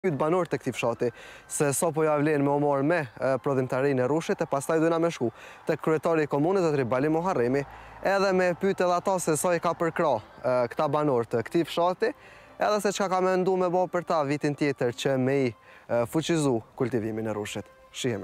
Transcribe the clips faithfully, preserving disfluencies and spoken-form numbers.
Pyet banor të këtij fshati se sa po ja vlen me u marr me prodhimtarinë e Rrushit e pastaj do na me shku tek kryetari i komunës zotëri Bali Muharremi edhe me pyet edhe ata se sa i ka përkrah këta banor të këtij fshati edhe se çka ka menduar me bë për ta vitin tjetër që me i fuqizu kultivimin e Rrushit. Shihemi.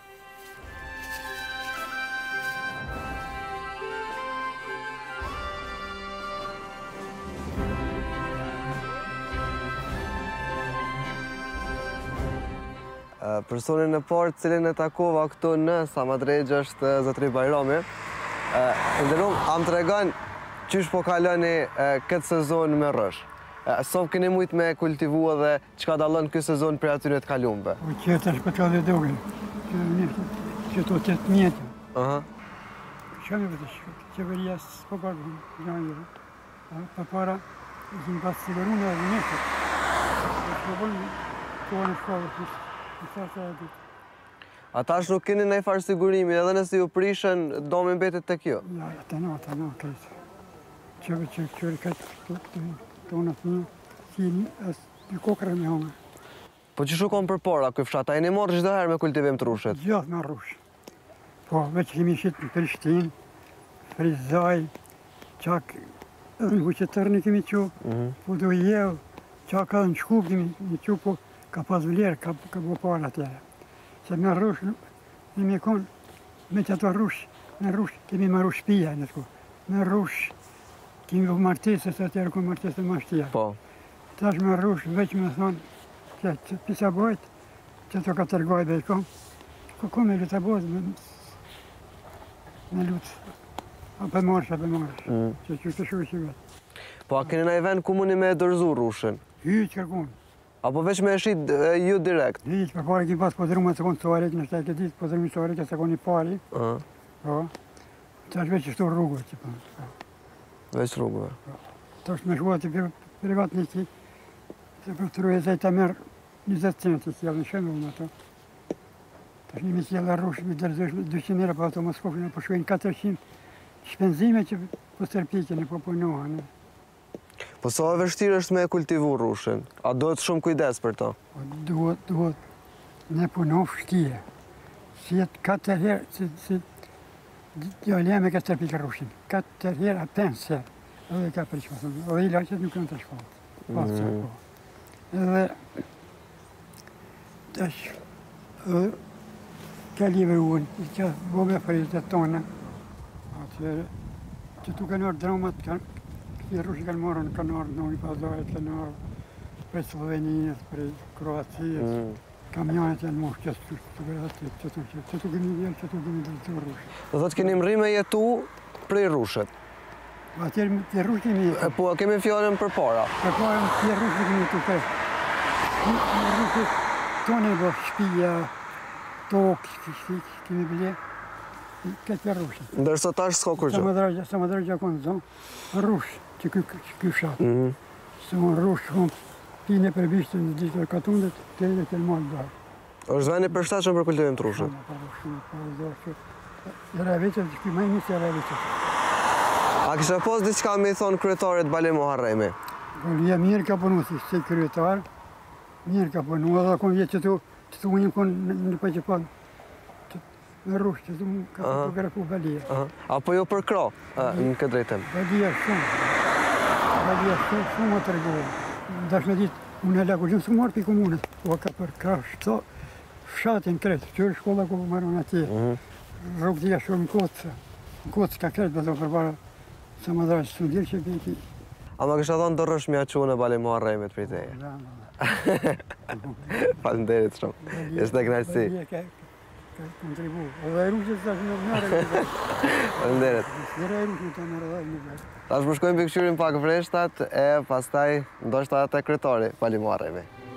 Personin e parë cilin e takova këtu në Samadrejgjë është zotëri Bajrami. Nderuar, am tregon qysh po kaloni këtë sezon me rrësh. Sa keni mujt me kultivu edhe çka dallon ky sezon prej atyre të kaluamve? Po qeta shpëtoi dhe dogën. Që to tet mjetë. Aha. Çfarë vetë shkoj? Qeveria s'po pagon gjë. Pa para i pas sigurunë edhe nesër. Po bën po në shkollë. Ata është nuk keni ndaj farë sigurimi, edhe nëse ju prishën, do me mbetet tek ju? Ja, të no, të no, këtë. Qëve që qërë këtë të unët një, si një kokërë me hongë. Po që shukon për para, këj fshat, a e një morë gjithë herë me kultivim të Rrushit? Gjithë me Rrush. Po, veç kemi shqitë në Prishtinë, Frizaj, qak edhe në Huqetërni kemi që, po do jevë, qak edhe në Shkup kemi që, po ka pas vlerë, ka bo parë atjere. Se me Rrush, në me konë, me që ato Rrush, me Rrush, kemi marru shpia në të ku. Me Rrush, kemi bu martesës, atjere ku martesë të mashtia. Po. Tash me Rrush, veç me thonë, që pisa bojt, që ato ka tërgoj dhe i kom, ku ku me lutë a bojt, me lutë, a për marsh, a për marsh, që që të shuë që vetë. Po, a keni na i vend kumuni me dërzu Rrushin? Hyqë kërkunë. Apo veç me e shit ju direkt? Hyqë, për pare ki pas po dhrumë të konë të oret, në shtaj këtë ditë, po dhrumë të oret, që se konë i pari. Po, të është veç shtu rrugëve që përnë. Veç rrugëve. Të është me shua të privat një ki, të për të rrujë e të merë njëzet centë të sjellë në shëmë më ato. Të është një me sjellë Rrush, me dërzush me dyqind lira, po ato më skofin, po shuajnë katërqind shpenzime që po stërpikin e po punohen. Po sa e vështirë është me kultivu Rrushin? A duhet shumë kujdes për to? Duhet, duhet, ne punoh shtije. Si jetë katër herë, si, si, jo leme ka stërpikë Rrushin. Katër herë a pensë herë, edhe ka për që pasën, edhe i laqet nuk në të shkollë. Pasë që po. Edhe, tash, edhe, ka livruën, i që bome frizet tona, atëre, që tu kanë orë dramat, kanë, i Rrushi kanë marrë në kanarë, në i pazarit kanë marrë për Sloveninës, për Kroacijës, kamionet janë moshë që të të gëratit, që të që të këmi vjelë, që të këmi dhe të Rrushi. Do thotë keni mri me jetu prej Rrushit? Atjerë të Rrushi kemi jetu. Po, kemi fjallën për para? Për para të Rrushi kemi jetu për. Në Rrushi tonë e bërë shpija, tokë, kemi bile. Këtë për Rrushi. Ndërso tash s'ka kur gjë? Sa më dërgja konë zonë, Rrush, që ky fshatë. Se më Rrush, kom pine për bishtë në gjithë të katundet, të edhe të lëmonë bërë. është veni përshtatshëm për kultivim të Rrushit? Shumë, shumë, shumë. Jera veqët, që këj majnë njësë jera veqët. A kishe pos diçka me i thonë kryetarit Bali Muharremi? Ja mirë ka punu, si se kryetar, mirë ka punu, edhe kom vjetë që të unim konë në për që panë. Me Rrush, që të më ka fotografu Balia. Apo jo përkra në këtë drejtim? Balia shumë. Balia shumë, shumë më të regohë. Dash me ditë, unë e laku gjithë së marë për komunët. Po ka përkra shto, fshatin kretë, qërë shkolla ku marron atje. Rrugë tja shumë në kotës. Në kotës ka kretë, bëdo përbara sa më dhraqë së ndilë që bëjti. A më kështë thonë të rrësh mja qunë e Bali Muharremit për i teje? Falenderit shumë. Ishte të knaqësi. Ka kontribu. Edhe e Rrushit të në mërë. Falenderit. Edhe e Rrushit të mërë dhe në mërë. Ta shpërshkojmë për këshyrin pak vreshtat e pastaj ndoshta atë kryetari Bali Muharremi.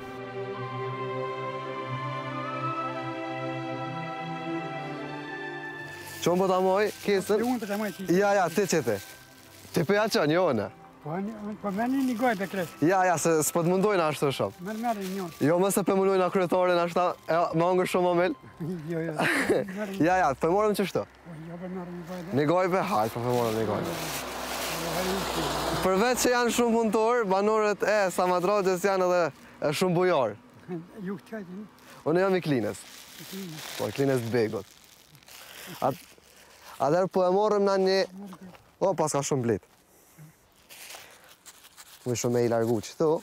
Qonë po ta moj, kesën? Unë po ta moj ti. Ja, ja, ti qëti. Ti për ja qënë, jone. Po meni një gojë për kresh. Ja, ja, se s'po të mundojnë ashtu shumë. Mërë mërë një njën. Jo, mëse për mundojnë a kryetarin ashta, me angër shumë omel. Jo, jo. Ja, ja, për morëm që shto. Jo, për mërë një gojë. Një gojë për hajtë, për për morëm një gojë. Përveç që janë shumë punëtor, banorët e Samadrejgjës janë edhe shumë bujarë. Ju të kajtë, Unë jam i Klinës. Po, Klinës të Begut. Atëherë po e morëm në një... O, pas ka shumë blit. Më shumë e i largu që tu.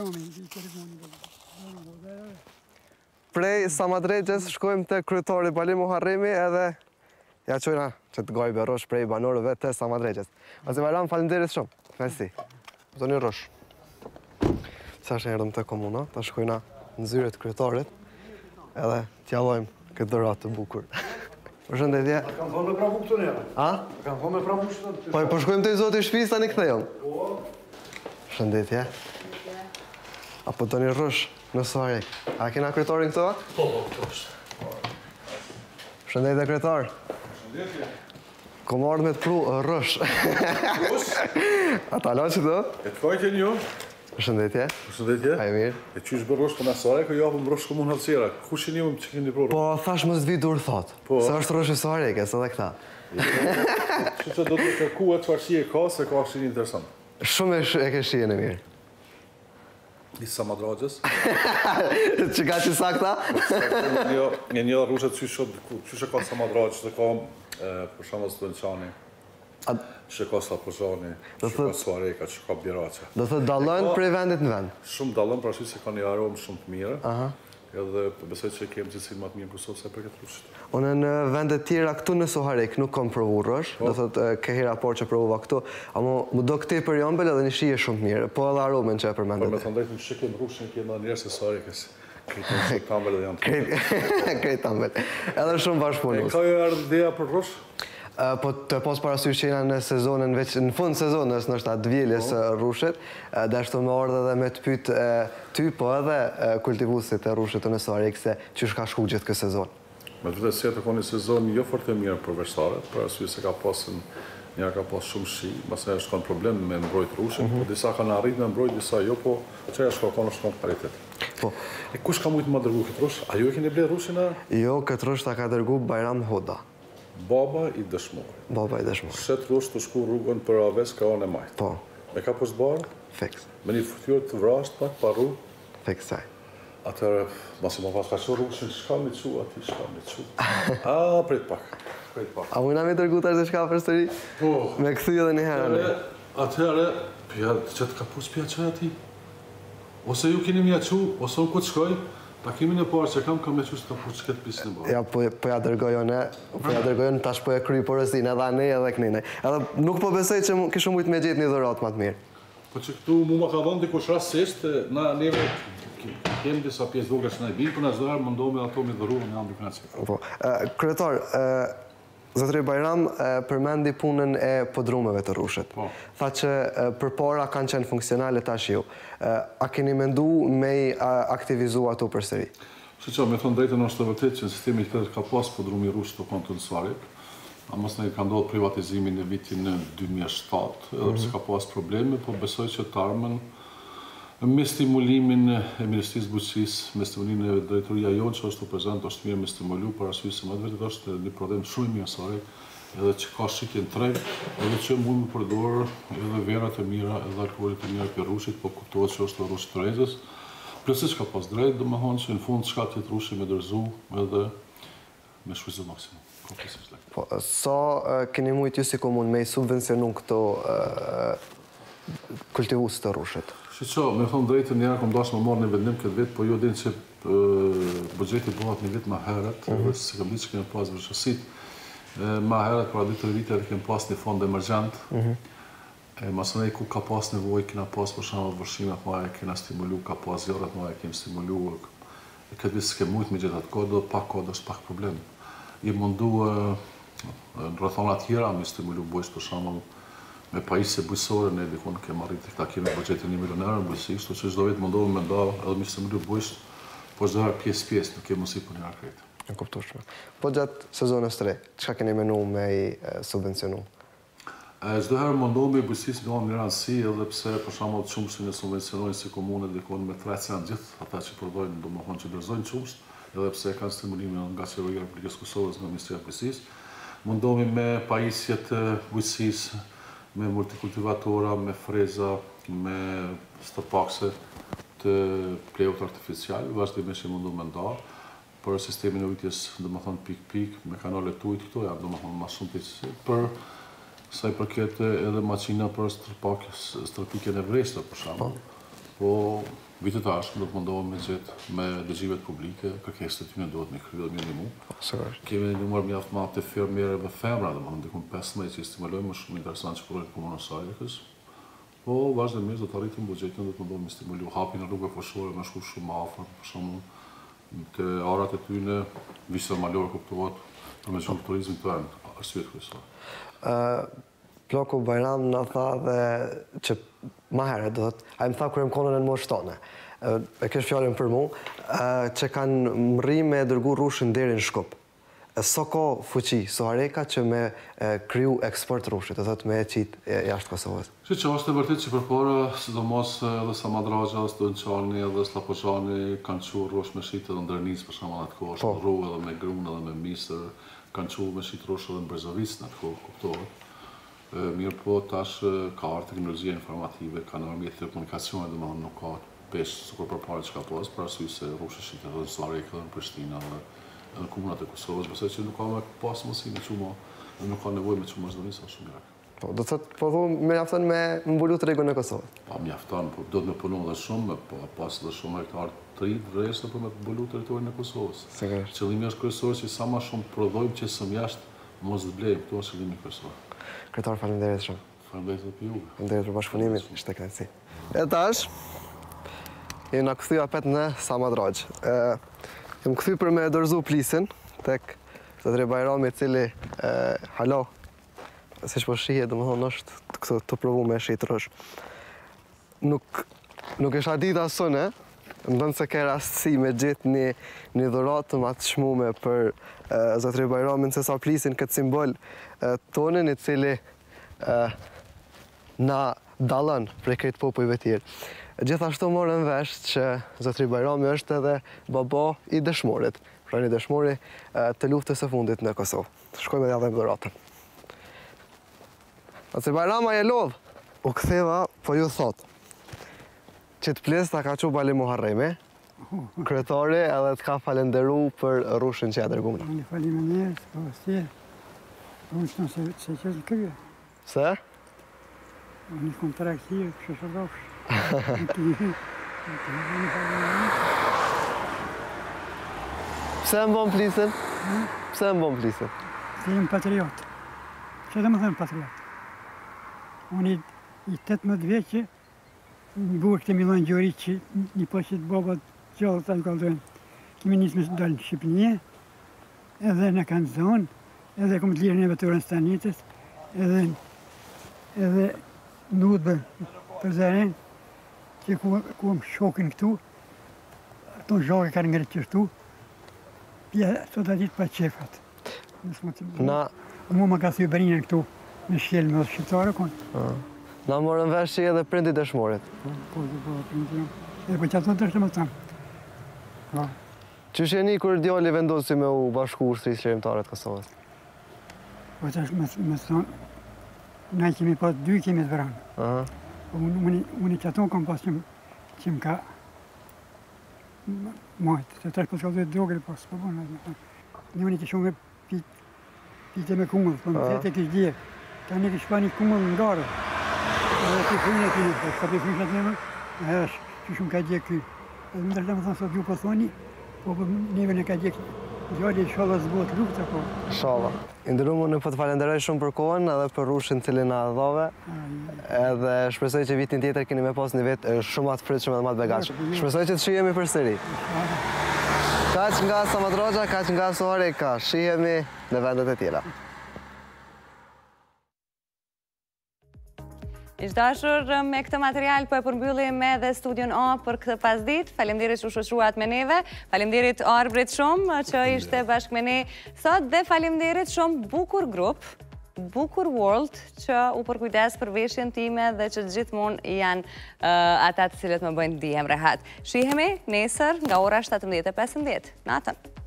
Prej Samadregjes shkojmë të kryetari Bali Muharremi edhe ja qojna që të gajbe rosh prej banorëve të Samadregjes. Ose Bajram, falenderit shumë. Mersi. Zoni rosh. Qa është erdhëm të komuna, ta shkojna në zyre të kryetarit edhe t'jallojmë këtë dhërat të bukur. Përshëndetje. Kanë thonë me pravu këtë njëra. A? Kanë thonë me pravu këtë njëra. Po, po shkojmë të i zoti shpis, ta një këthejëm. Përshëndetje. Apo të një rësh në Suarek. A kena kryetarin këto? Po, po, këto është. Përshëndetje, kryetar. Përshëndetje. Kom ardhë me të pru rësh. Kus? A ta lo që të? E të kajtë një? Përshëndetje. Përshëndetje. A e mirë. E qysh bërë rosh për në Suarek, o japëm rosh komunë halësira. Kush e një më që keni prurë? Po, thash më zvi dur thot. Po. Se është rësh e Suareke, se dhe këta. Që që do të kërku e të farësi e ka, se ka është një interesant. Shumë e sh- e ke shien e mirë. I Samadregjes. Që ka që sakta? Një një rrushet qysh e ka Samadregjes, që ka për shumë së të nëqani. Që ka Sapozani, që ka Suareka, që ka Biraqa. Do të dallojnë prej vendit në vend. Shumë dallon, pra shi se ka një aromë shumë të mire. Edhe besoj që kemë gjithësin më të mirë në Kosovë se për këtë rrushit. Unë në vendet tjera këtu në Suarek nuk kom provu rësh, do thot ke hera por që provuva këtu, ama mu do këti për jombel edhe një shije shumë mirë, po edhe aromen që e Por me përmendet. të ndajtë në shikim rrushin kemë njerë se Suarekës. Këtë tambel edhe janë të Krejt tambel. Edhe shumë bashkëpunus. Ka jo ardhë ideja për rrush? Po të pos parasysh që jena në sezonën, veç në fund sezonës, nështë atë dvjeljes rushit, dhe ashtu me ardhe dhe me të pytë ty, po edhe kultivusit e rushit të në Suarek se që shka shku gjithë këtë sezon. Me të vërtetë se ka një sezon jo fort e mirë për veshtarët, për arsye se ka pasën njëra ka pas shumë shi, pastaj është kanë problem me mbrojt rushin, po disa kanë arrit me mbrojt, disa jo, po çaja shka kanë është kanë paritet. Po. E kush ka mujtë më dërgu këtë rush? A ju e keni ble rushin a? Jo, këtë rush ta ka dërgu Bajram Hoda. Baba i dëshmor. Baba i dëshmor. Shet rush të shku rrugën për Aves ka anë e majtë. Po, Me ka poshtë barë, fiks. me një fytyrë të vrasht pak pa rrugë, Fiks saj. atëherë, masi më pas ka që rushin, shka mi qu, ati shka mi qu. A, prit pak, prit pak. A mujna mi dërgu tash dhe shka për sëri? Po, Me këthy edhe një herë. atëherë, atëherë, pja, që të ka pus pja qaj ati? Ose ju keni mja qu, ose unë këtë shkoj, takimin e parë që kam, kam e qu që ka pus që këtë pisë në bërë. Ja, po, po ja dërgojone, po ja dërgojone, tash po e kry porësin edhe ne edhe kënine. Edhe nuk po besoj që mu- kishë mujtë me gjetë një dhërat më të mirë. Po që këtu mu ma ka dhënë dikush rastisht, na neve kemë disa pjesë vogla që na i binë, për në zdarë më ndohme ato me dhëruën e ambë financit. Po, e, kryetar, e, Zotëri Bajram e, përmendi punën e podrumeve të rushit. Po. Tha që e, përpara kanë qenë funksionale tash ju. E, a keni mendu me i a, aktivizu ato përsëri? Që që, me thonë drejtën është të vërtet që në sistemi këtë ka pas podrumi rush të kontë në Suarek, a mos në ka ndodhë privatizimin në vitin në dy mijë e shtatë, edhe pse ka pas probleme, po besoj që të armën me stimulimin e Ministrisë Bujqësisë, me stimulimin e drejtoria jonë që është të prezent, është mirë me stimulu, për arsye se më të vërtet është një problem shumë i mirë Suarek, edhe që ka shitje në treg, edhe që mund më përdorë edhe verat e mira, edhe alkoholit e mira për rushit, po kuptohet që është rush të rejzës. Plësisht ka pas drejt, dhe më thonë që në fund çka tjetë rushi me dërzu edhe me shfrytëzim maksimum. Po, sa e, keni mujtë ju si komun me i subvencionu këto kultivus të rushit? Që që, me thonë drejtën njëra kom dashë më marrë një vendim këtë vit, po jo din që buxheti bëhat një vit ma herët, dhe se kam ditë që kemë pas vërshësit. Ma herët, pra dy të vite edhe kemë pas një fond emergjent. Masënej ku ka pas nevoj, kena pas për shumë vërshimet maja, kena stimulu, ka pas zjarët maja, kemë stimulu. Këtë vit s'ke mujtë me gjithat kodë, dhe pak kodë është pak problem. I mundu në rrethona tjera me stimulu bujsh për shumë me pajisje bujësore, ne dikon kemë arrit këta kemi budgetin një milionerë në bujësi, shto që çdo vit mundohëm me nda edhe me stimulu bujsh, po çdo herë pjesë pjesë, nuk kemë mësi për një arkrejtë. Në kuptueshme. Po gjatë sezonës të re, çka keni menu me i e, subvencionu? Çdo herë mundohëm me bujësisë me një rëndësi, edhe pse për shembull çumshin e subvencionojnë si komunet dikon me tre cent gjithë ata që prodhojnë, domethënë që dorëzojnë çumsh, edhe pse kanë stimulimin nga Qeveria e Republikës Kosovës, nga Ministria e Bujqësisë. Mundohemi me pajisjet e bujqësisë, me multikultivatora, me freza, me stopakse të pleut artificial, vazhdimisht që mundu me nda, për sistemin e ujtjes, dhe më thonë pik-pik, me kanale të ujtë këto, janë dhe më thonë ma shumë të për sa i përket edhe maqina për stërpikjen e vrejstër, për shamë. Po, vitet ashtë, do të mundohem me gjithë me dëgjimet publike, kërkesët e ty në duhet me kry dhe minimu. Kemi një numër mjaft ma të fermierëve femra, dhe më thonë dikun pesëmbëdhjetë që i stimulojmë, më shumë interesant që përrejnë komunës Ajrikës. Po, vazhdimisht do të arritim buxhetin, do të mundohem me stimulu hapin e rrugëve fushore, me shku shumë afër, për shembull, të arat e tyne, vishë malore kuptohet, për me shumë turizmin të enë, arsyet kryesore. Ploku Bajram në tha dhe që ma herët, do të a im tha kërë më konën e në moshë tone, e kesh fjallin për mu, që kanë mri me dërgu rushën deri në Shkup. So ka fuqi, so hareka që me kryu eksport rushit, dhe me e qitë jashtë Kosovës. Që që është e vërtit që përpore, sidomos edhe Samadragja, Stonqani edhe Slapoqani kanë qurë rush me shqitë edhe ndërnis për shumë atë kohë, është rru edhe me grunë edhe me misër, kanë qurë me shqitë rush edhe në Brezovic në atë kohë, kuptohet. Mirë po, tash ka artë teknologjia informative, ka në mjetë të komunikacione dhe më nuk ka peshë sukur përpare që ka posë, për arsye se rushë shqitë edhe në Sarajevë edhe në Prishtinë edhe në komunat e Kosovës, besoj që nuk ka me pasë mësi me qumo, dhe nuk ka nevoj me qumo Zdonis, a shumë jakë. Po, do të thëtë, po thu, me mjafton me mbullu të regun e Kosovës? Pa, mjafton, po, do të me punu dhe shumë, po, pasë dhe shumë hektarë të rritë vrejshtë për me mbullu teritorin e Kosovës. Qëllimi është kryesor që sa ma shumë prodhojmë që sëm jashtë, mos të blejmë, këto është qëllimi kryesor. Kretar, faleminderit shumë. Faleminderit dhe për juve. Faleminderit për bashkëpunimin, ishte kënaqësi. E tash, jena këthy apet në Samadragjë. Jem këthy për me dorëzu plisin, tek Zotri Bajrami, cili halo, si që po shihje, dhe më thonë është të provu me shqitë rësh. Nuk isha dit asune, ndonë se ke rastësi me gjithë një dhuratë më atë shmume për Zotri Bajramin, se sa plisin këtë simbol tonin, i cili na dalën prej këtë popujve tjerë. Gjithashtu morën vesh që Zotri Bajrami është edhe babo i dëshmorit, pra një dëshmori të luftës së fundit në Kosovë. Shkojme dhe dhe më dhuratën. Zotri Bajrama je lodhë, u ktheva, po ju thotë, që të ples ta ka që Bali Muharremi, kryetari edhe të ka falenderu për rushën që ja dërgumë. Unë faleminderit, po si, unë që nëse se që të krye. Se? Unë një kontraktivë, kështë të rofsh. Pse më bon plisën? Pse më bon plisën? Se jem patriot. Që dhe më thëmë patriot? Unë i tetëmbëdhjetë vjeqe, një burë këtë Milon Gjori që një po që të bobat gjallë të kaldojnë. Kemi njësë me së dalë në Shqipënje, edhe në kanë zonë, edhe kom të lirë në veturën stanitës, edhe edhe nudë për zëren, që ku më shokin këtu, ato në zhake kanë ngërë qështu, pja sot atit pa qefat. Na... Mu më ka thuj bërinën këtu, me shkelë me dhe shqiptarë konë. Na morën vesh që edhe prindi dëshmorit. Po, po, po, prindi. E po që ato të është më tamë. Qysh jeni kur djali vendosi me u bashku ushtrisë qeverimtare të Kosovës? Po që është me thonë, na kemi pas dy kemi të vranë. Unë që ato kam pas që më ka majtë, se tash po s'ka dhejtë drogër pas, po po në. Një unë që shumë pite me kumullë, po në tete kështë dje. Ta një kështë pa një kumullë në garë. Edhe të frinë e kini, po s'ka për frinë atë nëmë, e është që shumë ka dje këj. Edhe më tërshda më thonë sot ju po thoni, po për neve në ka dje gjalli shala zbot lukta, po. Shala. Indërumu në po të falenderoj shumë për kohën edhe për rushën cilin na dhove. Edhe shpresoj që vitin tjetër keni me pas një vit shumë atë frytshëm edhe më të begatshëm. Shpresoj që të shihemi përsëri. Kaq nga Samadragja, kaq nga Soareka. Shihemi në vendet e tjera. Iqdashur, me këtë material po e përmbyllim edhe studion A për këtë pasdit. Faleminderit që u shoqëruat me neve. Faleminderit Arbrit shumë që ishte bashkë me ne sot dhe faleminderit shumë Bukur Group, Bukur World që u përkujdes për veshjen time dhe që gjithmonë janë ata të cilët më bëjnë ndihem rehat. Shihemi nesër nga ora shtatëmbëdhjetë e pesëmbëdhjetë. Natën.